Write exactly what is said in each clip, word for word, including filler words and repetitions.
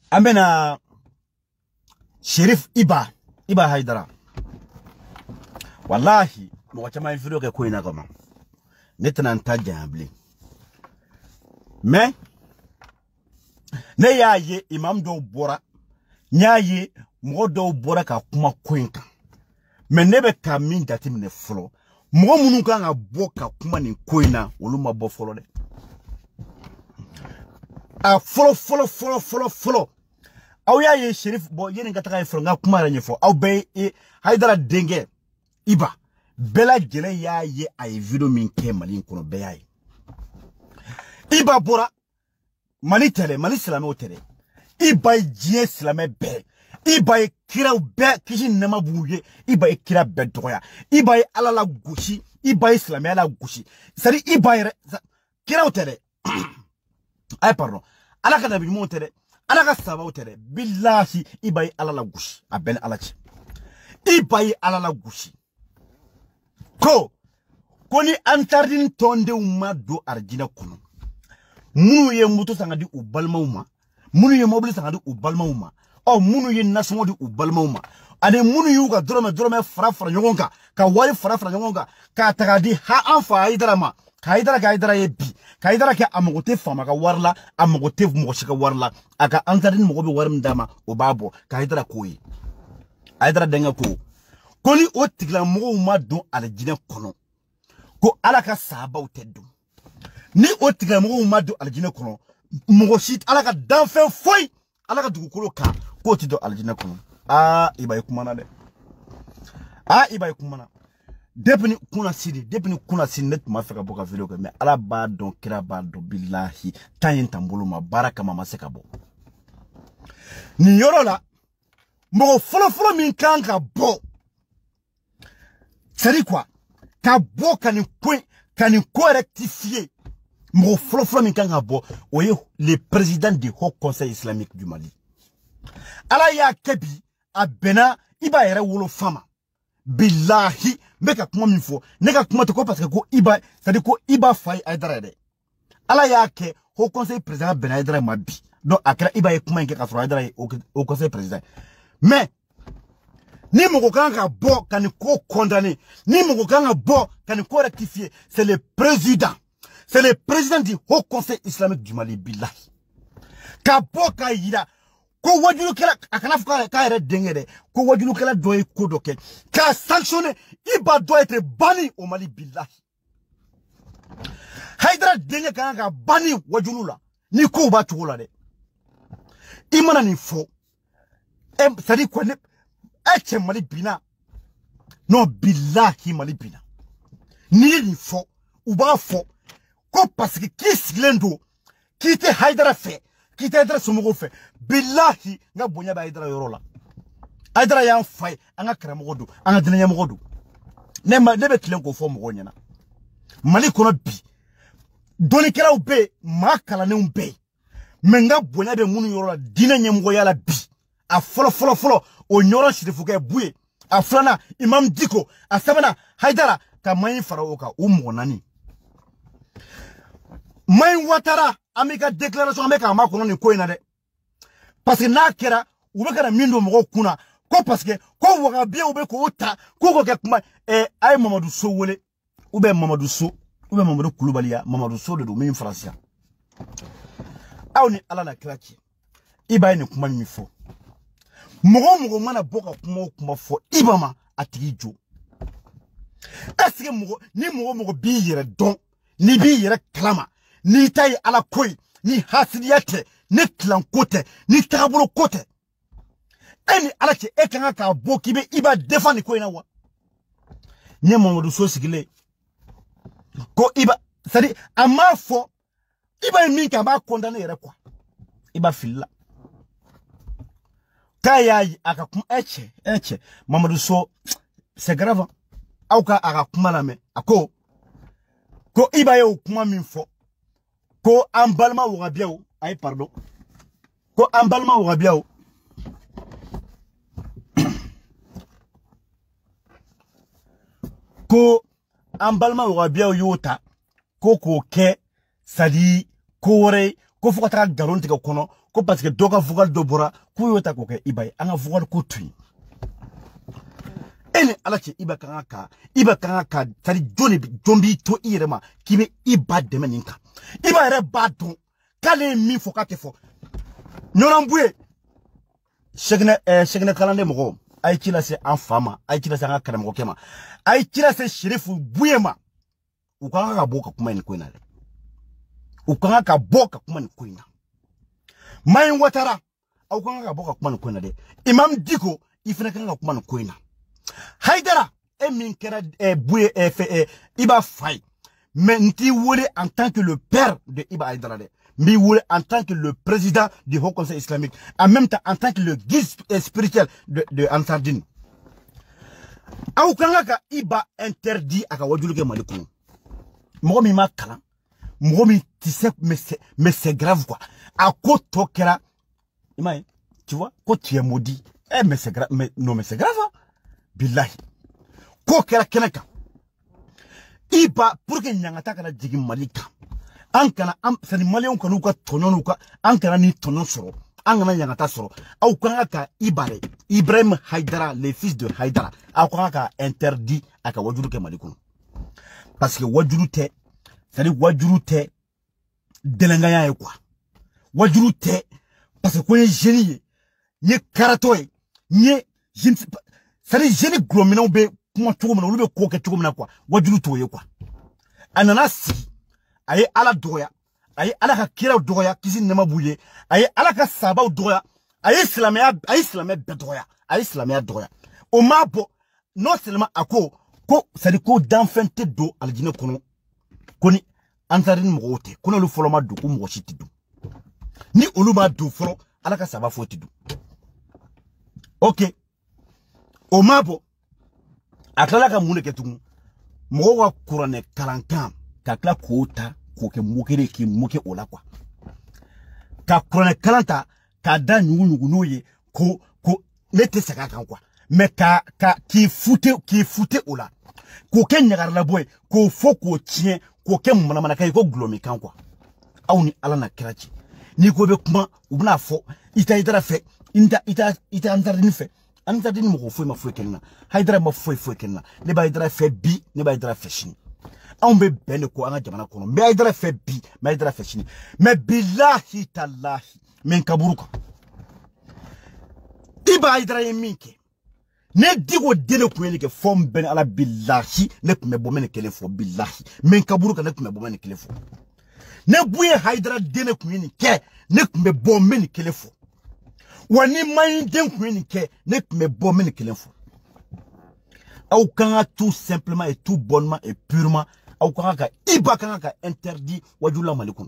Amena Sheriff Iba Iba Haidara. Wallahi mwachama infiro ke koina kama netana ntaja hambli me ne yaye imam do bora nyaye mo do bora ka kuma koinka me nebe ka min dati mne folo mo munu ka nga boka kuma ni koina oluma bo folo de a folo folo folo folo folo aw yaye Sheriff bo yene ngata folo nga kuma ranye fo aw be e Haidara denge Iba Bela jele ya ye ay video min ke mali kono be yayi Iba bora mali tele mali silame o tele Iba jie silame be Iba e kira be kishi nema buye Iba e kira be doya Iba e alala gushi Iba e silame ala gushi sari Iba e kira o tele ay pardon alaka da bi mo tele alaka saba o tele billahi Iba e alala gushi abel alachi Iba e alala gushi Ko koni antardin tonde uma do arjina kono munu ye muto sangadi u balma uma munu ye mobile sangadi u balma uma o munu ye nasmo di u balma uma ade munu yuga drome drome fra fra nyogonka ka wali fra fra nyogonka ka tagadi ha anfa Haidara ma ka Haidara ka Haidara ye bi ka Haidara ke amogote fama ka warla amogote mogoshika warla aka antardin mogobe warim dama o babo ka Haidara koyi Haidara denga ko Koli o tigla mo ma don aljina kono ko alaka sahaba utedu ni o tigla mo ma don aljina kono mo shit alaka danfe foi alaka dugukolo ka ko ti do aljina kono ah ibay kumana de ah ibay kumana depni kuna sidi depni kuna sinet ma feka boka video ko me ala ba don kira ba do billahi tayin tambulu ma baraka mama seka bo ni yorola mo folo folo min kanka bo c'est quoi? Ka bo kani point kani correctifier. Mo flo flo min kanga bo oye le président du Haut Conseil islamique du Mali. Ala ya kebi abena Iba yere wolo fama. Billahi meka kuma min fo neka kuma to ko parce que ko Iba c'est dire ko Iba fay Haidara de. Ala ya ke Haut Conseil président Ben Haidara mabi. Donc akra Iba ye kuma nke ka fro Haidara au Conseil président. Mais ni moko kanga bo kani ko condamné ni moko kanga bo kani ko rectifier c'est le président c'est le président du Haut Conseil islamique du Mali billahi ka bo ka yida ko wajulu kala akana fuka ka ere dengede ko wajulu kala doy ko doke ka sanctionner Iba doit être banni au Mali billahi Haidara denge kanga banni wajulu la ni ko ba tugola de imana ni fo em sadi ko ne Eche Mali bina non billahi Mali bina ni ni fo ou ba fo ko parce que qui silendo qui te Haidara fait qui te Haidara somogo fait billahi nga bonya ba Haidara yorola Haidara ya fay anga kramo do anga dinanya mogodo ne ma ne be kilen ko fo mo nyana Mali kono bi doni kera ube ma kala ne umbe menga bonya be munu yorola dinanya mo yala bi a folo folo folo o nyoro shirifuke buye a flana Imam Diko a sabana Haidara ka mayin faraoka umo nani mayin watara amika déclaration amika ma kono ni koina de parce que na kera ubeka na mindo moko kuna ko parce que ko waga bien ube ko ota ko ko ke kuma eh ay Mamadou Sow wole ube Mamadou Sow ube Mamadou Koulibaly Mamadou Sow de do min français awni ala na kraki Iba ni kuma mi fo Mogo mogo mana boka kuma kuma fo Ibama atigi jo. Est-ce que mogo ni mogo mogo bi yere don ni bi yere klama ni tayi ala koy ni hasidiyate ni klan kote ni tabulo kote. Eni ala che e kanga ka boki be Iba defani koy na wa. Nye Mamadou Sow sigile. Ko Iba sadi ama fo Iba mi ka ba condamné yere kwa. Iba filla. Kaya akakum eche eche Mamadou Sow c'est grave auka akakuma la me ako ko Iba ye okuma min fo ko ambalma wabia o ay pardon ko ambalma wabia o ko ambalma wabia o yota ko ko ke sadi kore ko fo ka ta galon tigɛ kono ko parce que dɔ ka vocal dɔ bɔra ko yo ta ko kɛ Iba ye an ka vocal ko to yen ene ala cɛ Iba kan ka Iba kan ka tari joni jombi to i yɛrɛ ma k'i bɛ Iba dɛmɛ nin kan Iba yɛrɛ b'a dɔn k'ale ye min fɔ k'a tɛ fɔ ɲɔnambuye sɛgɛnɛ ɛɛ sɛgɛnɛ kalanden mɔgɔw a ye ci lase an fa ma a ye ci lase an ka karamɔgɔkɛ ma a ye ci lase Sherifu Buye ma u kan ka bɔ ka kuma nin ko in na dɛ u kan ka bɔ ka kuma nin ko in na Mayin Watara aw kan ka bɔ ka kuma nin ko in na dɛ Imam Diko i fana kan ka kuma nin ko in na Haidara e min kɛra Buye fɛ Iba fa ye mais n t'i wele en tant que le père de Iba Haidara dɛ n b'i wele en tant que le président du Haut Conseil islamique en même temps en tant que le guide spirituel de de Ansar Dine aw kan ka Iba interdit a ka wajulu kɛ Mali kɔnɔ mɔgɔ min ma kalan mɔgɔ min tɛ se mais c'est mais c'est grave quoi a ko tɔ kɛra i m'a ye tu vois ko tu es maudit eh mais c'est grave mais non mais c'est grave hein? Billahi ko kɛra kɛnɛ kan Iba pour que ɲangata kana jigin Mali kan an kana an sani maliyɛnw kana u ka tɔɲɔ n'u ka an kana ni tɔɲɔ sɔrɔ an kana ɲangata sɔrɔ aw kan ka Iba dɛ Ibrahim Haidara le fils de Haidara aw kan ka interdit a ka wajulu kɛ Mali kɔnɔ parce que wajulu tɛ c'est à dire wajulu tɛ dɛlɛnganya ye quoi wajulu tɛ parce que ko ye jeune ye n ye karatɔ ye n ye je ne sais pas c'est à dire jeune gulɔminɛw bɛ kuma cogo min na olu bɛ ko kɛ cogo min na quoi wajulu t'o ye quoi a nana sigi a ye Ala dɔgɔya a ye Ala ka kiraw dɔgɔya kisi nɛɛma b'u ye a ye Ala ka sabaw dɔgɔya a ye silamɛya a ye silamɛ bɛɛ dɔgɔya a ye silamɛya dɔgɔya o m'a bɔ non seulement a ko ko c'est à dire ko danfɛn tɛ don alijinɛ kɔnɔ ko ni Ansar Dine mɔgɔw tɛ ko n'olu fɔlɔ ma don ko mɔgɔ si tɛ don ni olu ma don fɔlɔ Ala ka saba foyi tɛ don ok o m'a bɔ a tilala ka mun de kɛ tugun mɔgɔw ka kuranɛ kalankan ka tila k'o ta k'o kɛ mokere k'i moke o la quoi ka kuranɛ kalan ta k'a da ɲugu ɲugu n'o ye ko ko ne tɛ segin a kan quoi mais ka ka k'i fute k'i fute o la k'o kɛ ɲagaralabɔ ye k'o fɔ k'o tiɲɛ k'o kɛ manamanaka ye ko gulɔmi kan quoi aw ni Ala na kira cɛ n'i ko bɛ kuma u bɛna fɔ i ta Haidara fɛ i ta i ta i ta Ansar Dine fɛ Ansar Dine mɔgɔ foyi ma foyi kɛ nin na Haidara ma foyi foyi kɛ nin na ne b'a Haidara fɛ bi ne b'a Haidara fɛ sini anw bɛ bɛn de ko an ka jamana kɔnɔ n bɛ Haidara fɛ bi n bɛ Haidara fɛ sini mais billahi talahi mɛ n kaburu kan Iba Haidara ye min kɛ ne Diko den de tun ye nin kɛ fɔ n bɛ ni Ala billahi ne tun bɛ bɔ n bɛ nin kelen fɔ billahi mɛ n kaburu kan ne tun bɛ bɔ n bɛ nin kelen fɔ ne Buye Haidara den de tun ye nin kɛ ne tun bɛ bɔ n bɛ nin kelen fɔ wa ni Mayin den tun ye nin kɛ ne tun bɛ bɔ n bɛ nin kelen fɔ aw kan ka tout simplement et tout bonnement et purement aw kan ka Iba kan ka interdit wajulu la Mali kɔnɔ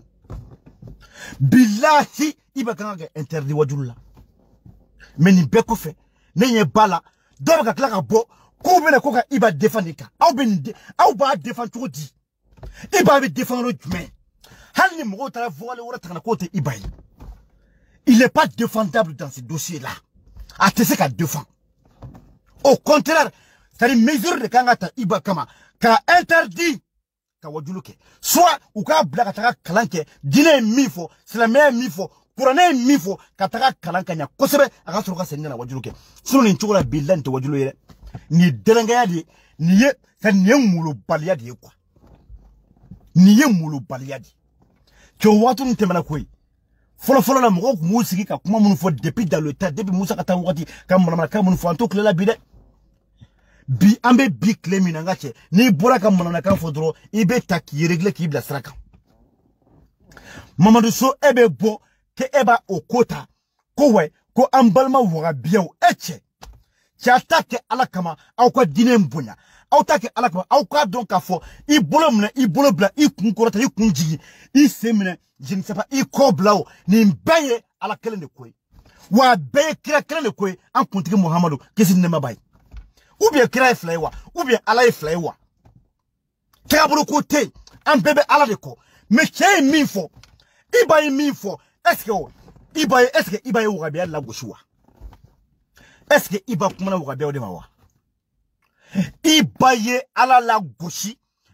billahi Iba kan ka interdit wajulu la mais nin bɛɛ kɔfɛ ne ɲɛ b'a la dɔw bɛ ka tila ka bɔ k'u bɛna ko ka Iba défendre kan aw bɛ nin aw b'a défendre cogo di Iba bɛ défendre jumɛn hali ni mɔgɔw taara vocal wɛrɛ ta ka na k'o tɛ Iba ye il n'est pas défendable dans ce dossier là a tɛ se ka défendre au contraire c'est-à-dire mesure de kan ka ta Iba kama ka interdit ka wajulu kɛ soit u k'a bila ka taga kalan kɛ diinɛ ye min fɔ silamɛya ye min fɔ kuranɛ ye min fɔ ka taga kalan ka ɲɛ kosɛbɛ a ka sɔrɔ ka segin ka na wajulu kɛ sinon nin cogo la billahi nin tɛ wajulu ye dɛ nin ye dɛlɛnganya de ye nin ye nin ye molobaliya de ye quoi nin ye molobaliya de ye cɛ o waati nin tɛmɛna koyi fɔlɔ fɔlɔ la mɔgɔw tun b'u sigi ka kuma minnu fɔ depuis dans le temps depuis Musa ka taa wagati ka manamanakan minnu fɔ an t'o tile la bi dɛ bi an bɛ bi tile min na n ka cɛ n'i bɔra ka manamanakan fɔ dɔrɔn i bɛ ta k'i réglé k'i bila sira kan Mamadu So e bɛ bɔ ke e b'a o ko ta ko wɛ ko an balima wagabiyaw e cɛ cɛ a ta kɛ Ala kama aw ka diinɛ bonya aw ta kɛ Ala kama aw k'a dɔn k'a fɔ i bolo minɛ i bolo bila i kun kɔrɔta i kun jigin i sen minɛ je ne sais pas i kɔ bila o nin bɛɛ ye Ala kelen de ko ye wa a bɛɛ ye kira kelen de ko ye an kuntigi Muhamadu kisi ni nɛɛma b'a ye ou bien kira ye fila ye wa ou bien Ala ye fila ye wa taabolo ko tɛ yen an bɛɛ bɛ Ala de kɔ mais cɛ ye min fɔ Iba ye min fɔ est-ce que Iba ye est-ce que Iba ye wagabiya lagosi wa est-ce que Iba kumana wagabiya de ma wa Iba ye Ala lagosi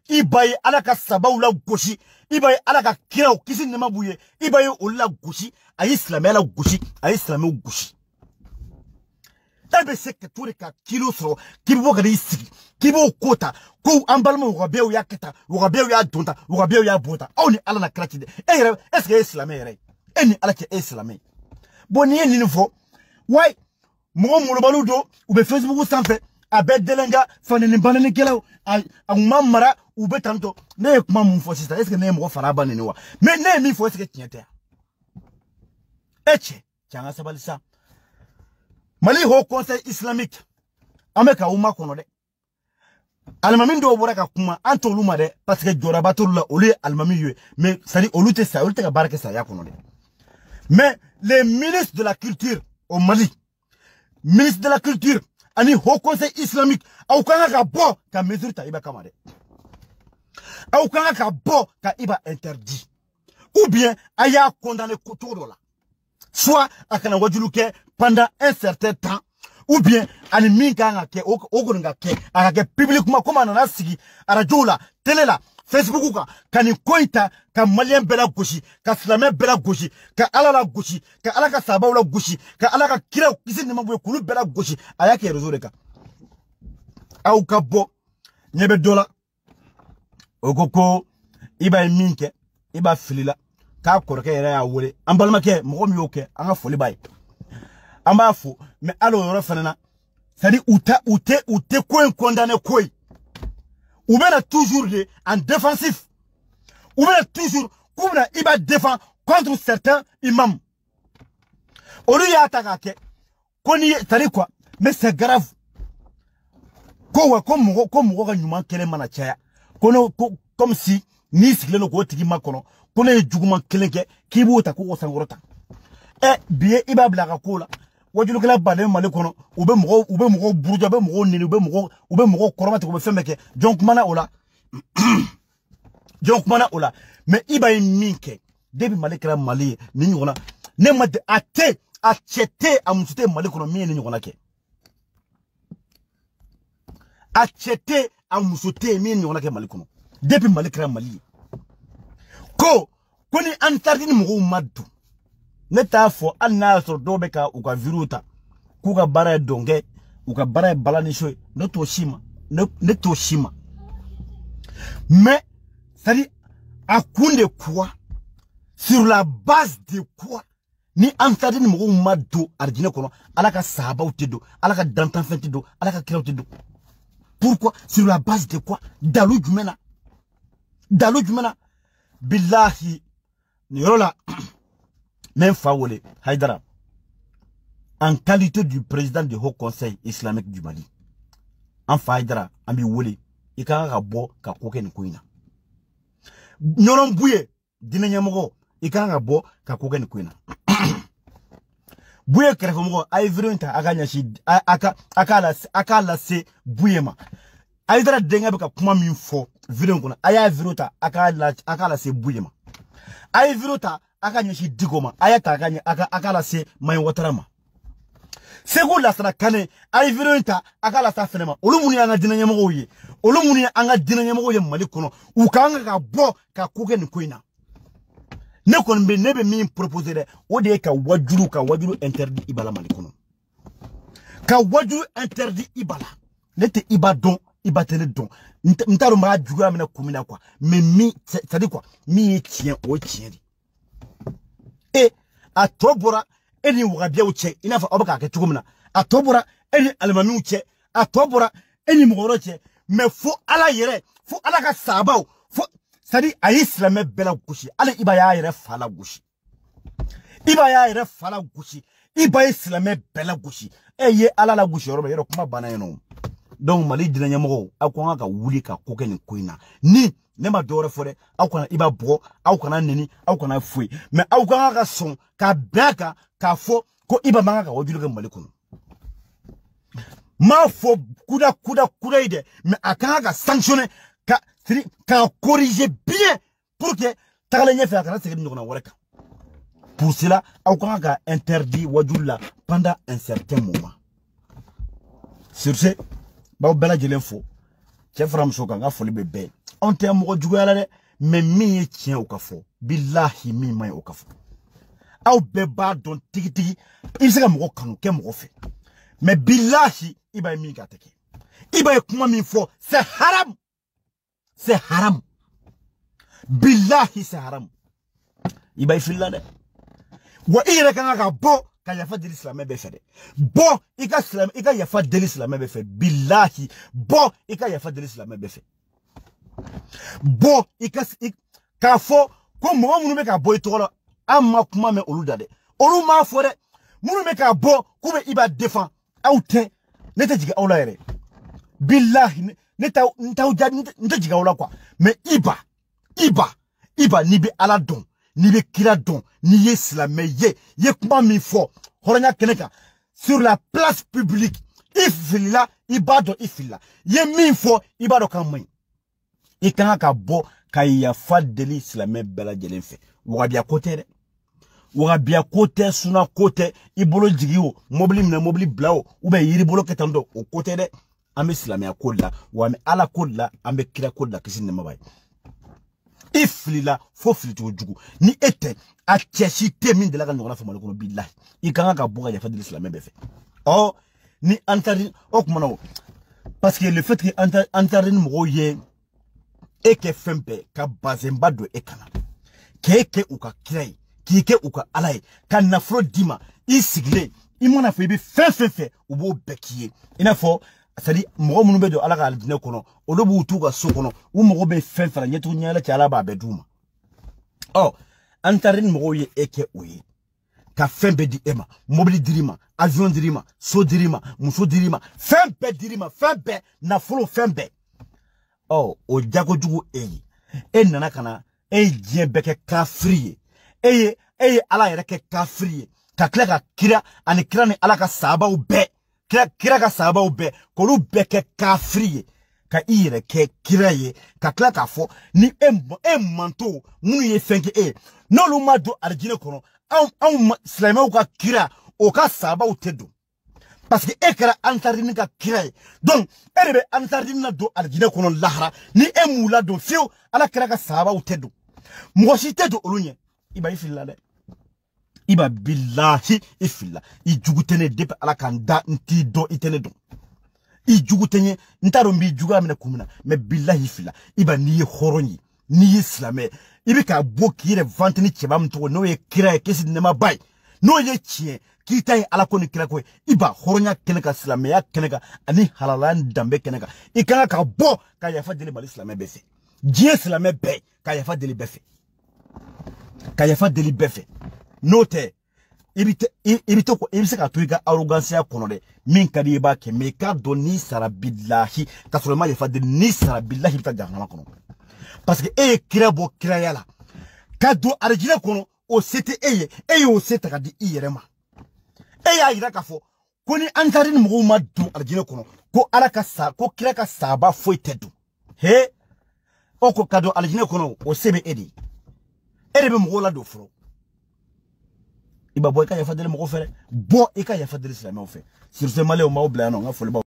ibaye alaka sababu la goshi ibaye alaka kira kisi nema buye ibaye ola goshi ayi islamé la goshi ayi islamé goshi tabe seke toure ka kilo so kibo ka isiki kibo kota ko ambalma wabeu ya keta wabeu ya donta wabeu ya bota oni ala na krati eh est-ce que islamé re eni ala ke islamé boni ni nifo why mo mo baludo ube Facebook sanfe abe delenga fanene banene kelaw a mamara ube tanto ne kuma mun fo sister est-ce que ne mo fara banene wa mais ne mi fo est-ce que tiente eche changa sabalisa Mali Haut Conseil Islamique ameka uma kono de almami ndo boraka kuma anto luma de parce que joraba to la oli almami yue mais ça dit olute ça olute ka baraka ça ya kono de mais les ministres de la culture au Mali ministre de la culture ani Haut Conseil Islamique au kanga ka bo ka mesure ta iba kamade au kanga ka bo ka iba interdit ou bien aya condamné koto la soit akana wajuluke pendant un certain temps ou bien ani minka ngake ogoringa ke akake publiquement comme anana sigi radio la télé la Facebook ka kani koita ka malien bela goshi ka islamé bela goshi ka ala la goshi ka ala ka sababu la goshi ka ala ka kira kisi ni mambo kulu bela goshi ayake réseau ka au ka bo nyebe dola ogoko iba minke iba filila ka korke yere ya wole ambalma ke mo mi yoke anga foli bay amba fo mais alo yoro fanana c'est dit outa outé outé ko condamné koy ou bien toujours de en défensif ou bien toujours comme iba défend contre certains imams olu ya ataka ke koni c'est quoi mais c'est grave ko wa comme comme ko nyuma kele mana chaya kono comme si ni sikle no ko tigi makono kono e juguma keleke kibu ta ko sangorota e biye ibabla ka kola wajulu kala bale male kono ube mo ube mo buruja be mo nini ube mo ube mo koromate ko be femeke donc mana ola donc mana ola mais iba minke debi male kala mali ni ngona ne ma ate achete amutete male kono mi ni ngona ke achete amusute mi ni ngona ke male kono debi male kala mali ko koni antardini mo maddu neta fo anna so dobe ka uka viruta kuka bara donge uka bara balani shoy noto shima neto shima mais ça dit akunde quoi sur la base de quoi ni antardini mo maddu arjine kono alaka sahaba utedo alaka dantan fentido alaka kira utedo pourquoi sur la base de quoi dalu jumena dalu jumena billahi ni rola même Faoulé Haïdara en qualité du président du Haut Conseil Islamique du Mali en Haïdara ambi wole ika ka bo ka koke ni kuina nyoron buye dina nyamogo ika ka bo ka koke ni kuina buye krefo mo ay vironta aganya shi aka akala akala se buye ma Haïdara denga ka kuma min fo viron kuna aya virota akala akala se buye ma ay virota aka nyoshi digoma ayata akanya aka akala se may watarama sego la sana kane ay vironta akala sa fenema olumuni anga dinanya mo ye olumuni anga dinanya mo ye mali kono ukanga ka bo ka kuke ni koina ne kon be nebe mi proposer de o de ka wajuru ka wajuru interdit ibala mali kono ka wajuru interdit ibala nete ibadon ibatene don ntaro ma jugura mena kumina kwa mais mi ça dit quoi mi tient o tient et a tobora eni wagabia uche inafa obaka ke tukumna a tobora eni almami uche a tobora eni mugoroche mais fo ala yere fo ala ka sabaw fo sadi a islamé bela gushi ala ibaya yere fala gushi ibaya yere fala gushi iba islamé bela gushi eye ala la gushi roba yero kuma bana yeno donc mali dinanya mo akwanga ka wuli ka koke ni koina ni ne ma dore fore akwana iba bo akwana neni akwana fui mais akwana ka son ka baka ka fo ko iba manga ka wajulu ke mali kono ma fo kuda kuda kuda ide mais akanga ka sanctionner ka ka corriger bien pour que tagale nyefe akana sege ndona woreka pour cela akwana ka interdit wajula pendant un certain moment sur ce ba bela jelen fo chef ram soka nga foli bebe on te mo jugoya la de mais mi tien o kafo billahi mi mai o kafo aw beba don tigi tigi il se ka mo kanu ke mo fe mais billahi iba mi ka teke iba kuma mi fo c'est haram c'est haram billahi c'est haram iba filla de wa ire kan ka bo ka yafa de l'islam be fe de bo ika islam ika yafa de l'islam be fe billahi bo ika yafa de l'islam be fe bo ika ka fo ko mo munu me ka bo itoro amma kuma me olu dade olu ma fo de munu me ka bo ko be iba défend awte neta jiga awla yere billahi neta nta uja nta jiga awla quoi mais iba iba iba ni be ala don ni be kira don ni ye islamé ye ye kuma mi fo horonya keneka sur la place publique ifilla ibado ifilla ye mi fo ibado kan mai ikanga ka bo kaya fa deli islamé bela jelen fe wabia kote de wabia kote suna kote ibolo jigio mobili na mobili blao ube yiri bolo ketando o kote de ambe islamé akolla wa me ala kolla ambe kira kolla kisine mabai iflila fo flito jugu ni ete a cheshite min de la ngona fa malako billahi ikanga ka bo kaya fa deli islamé be fe oh ni antari okmano parce que le fait que antari mo ye eke fempe ka bazemba do ekana keke uka kirai kike uka alai ka nafro dima isigle imona fe bi fe fe fe ubo bekiye ina fo sadi mo munu be do ala ka aldine kono odobu tuga so kono u mo be fe fara nyetu nyala cha ala ba beduma oh antarin mo ye eke oyi ka fembe di ema mobili dirima avion dirima so dirima muso dirima fembe dirima fembe na folo fembe oh o jago jugu eyi e nana kana e je beke kafriye eye eye ala yere ke kafriye ka kila ka kira ani kira ni ala ka sahaba u be kira kira ka sahaba u be ko lu beke kafriye ka ire ke kira ye ka kila ka fo ni e e manto munu ye fenke e no lu ma do arjine kono aw aw slima ka kira o ka sahaba u tedo parce que ekara antarini ka kira donc erebe antarini na do aljine kono lahara ni emula do fiu ala kira ka sahaba u tedo mwoshi tedo olunye iba ifilla de iba billahi ifilla i jugutene depe ala kan da nti do itene do i jugutenye ntaro mbi juga amina kumina me billahi ifilla iba niye horonyi niye islamé ibi ka bokire vantini cheba mto no ye kira kesi nema bay no ye chie kita ala ko ni kira ko iba horonya keneka islamé keneka ani halalan dambe keneka ikanga ka bo ka yafa dele bal islamé befe die islamé be ka yafa dele befe ka yafa dele befe note ibite ibite ko ibise ka tuiga arrogance ya kono de min kadi ba ke me ka do ni sara billahi ka so ma yafa dele ni sara billahi ta jahannama kono parce que e kira bo kira yala ka do arjina kono o sete eye eye o sete ka di iyerema eye ayira ka fo ko ni antarin mo ma do arjina kono ko ala ka sa ko kira ka saba foi tedu he o ko kado arjina kono o sebe edi ede be mo la do fro iba boy ka ya fadele mo ko fere bo e ka ya fadele islam o fe sur ce malé o ma o bla no nga fo